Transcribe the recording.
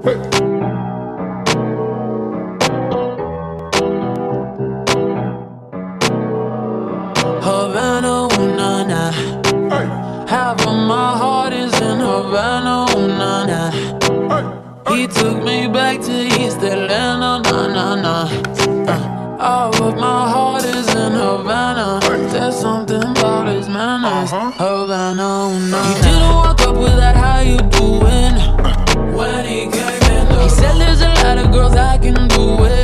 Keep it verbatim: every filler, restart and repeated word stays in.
Havana, ooh, nah, nah. Half of my heart is in Havana, ooh, nah, nah. He took me back to East Atlanta, nah, nah, nah. Uh, all of my heart is in Havana. There's something about his manners. Havana, ooh, nah, nah. He didn't walk up with that, how you doing? When he came in, he said there's a lot of girls I can do it.